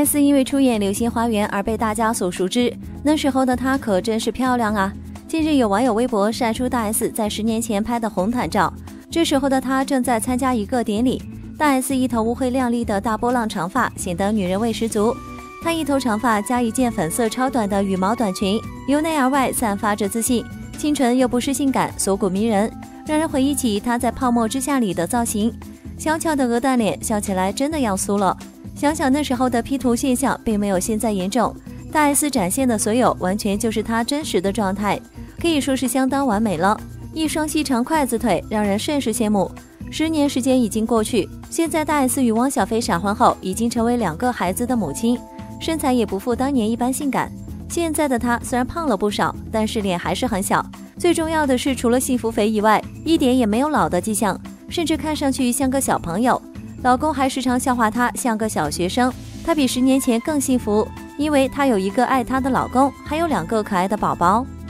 S 因为出演《流星花园》而被大家所熟知，那时候的她可真是漂亮啊！近日有网友微博晒出大 S 在10年前拍的红毯照，这时候的她正在参加一个典礼。大 S 一头乌黑亮丽的大波浪长发，显得女人味十足。她一头长发加一件粉色超短的羽毛短裙，由内而外散发着自信，清纯又不失性感，锁骨迷人，让人回忆起她在《泡沫之夏》里的造型。小巧的鹅蛋脸，笑起来真的要酥了。想想那时候的 P 图现象并没有现在严重，大 S 展现的所有完全就是她真实的状态，可以说是相当完美了。一双细长筷子腿让人甚是羡慕。10年时间已经过去，现在大 S 与汪小菲闪婚后，已经成为2个孩子的母亲，身材也不复当年一般性感。现在的她虽然胖了不少，但是脸还是很小。最重要的是，除了幸福肥以外，一点也没有老的迹象，甚至看上去像个小朋友。老公还时常笑话她像个小学生。她比10年前更幸福，因为她有一个爱她的老公，还有2个可爱的宝宝。